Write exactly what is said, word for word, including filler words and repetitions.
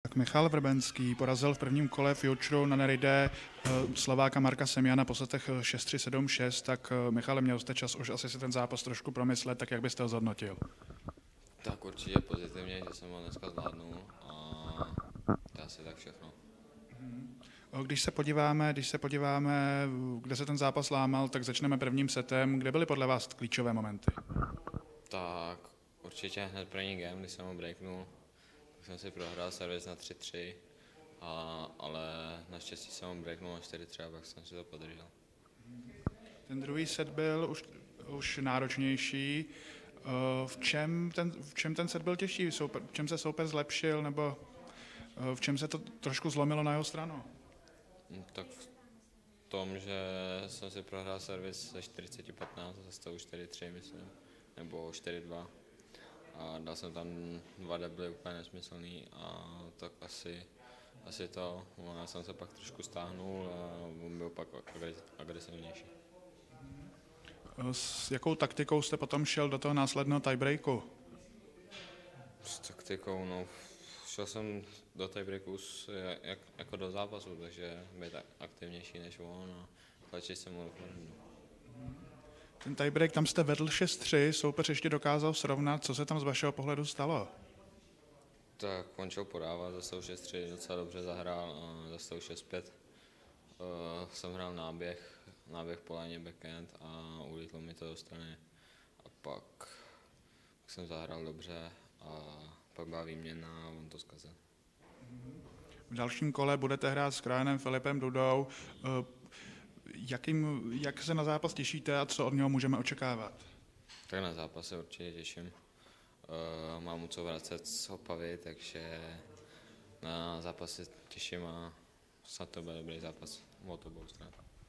Michal Vrbenský porazil v prvním kole Future na Neride Slováka Marka Semjana po setech šest tři sedm šest, tak Michale, měl jste čas už asi si ten zápas trošku promyslet, tak jak byste ho zhodnotil? Tak určitě pozitivně, že jsem ho dneska zvládnul a to je asi tak všechno. Když se podíváme, když se podíváme, kde se ten zápas lámal, tak začneme prvním setem. Kde byly podle vás klíčové momenty? Tak určitě hned první game, když jsem ho breaknul, tak jsem si prohrál servis na tři tři, a, ale naštěstí jsem ho breaknul na čtyři tři a pak jsem si to podržel. Ten druhý set byl už, už náročnější. V čem, ten, v čem ten set byl těžší? Souper, v čem se soupeř zlepšil, nebo v čem se to trošku zlomilo na jeho stranu? Tak v tom, že jsem si prohrál servis ze čtyřicet patnáct, ze stavu čtyři tři, myslím, nebo čtyři dva. A dal jsem tam dva debly úplně nesmyslný a tak asi, asi to. Já jsem se pak trošku stáhnul a on byl pak agresivnější. S jakou taktikou jste potom šel do toho následného tiebreaku? S taktikou, no, šel jsem do tiebreaku jak, jako do zápasu, takže být aktivnější než on a tlačit jsem mu do kořenu. Ten tiebreak, tam jste vedl šest tři, soupeř ještě dokázal srovnat. Co se tam z vašeho pohledu stalo? Tak končil podávat, za stavu šest tři docela dobře zahrál, za stavu šest pět uh, jsem hrál náběh, náběh po léně backhand a ulítlo mi to do strany. A pak, pak jsem zahrál dobře a pak byla výměna a on to zkazil. V dalším kole budete hrát s krajanem Filipem Dudou. Jakým, jak se na zápas těšíte a co od něho můžeme očekávat? Tak na zápas se určitě těším. Uh, mám mu co vracet z Opavy, takže na zápas se těším a snad to bude dobrý zápas o obou stran.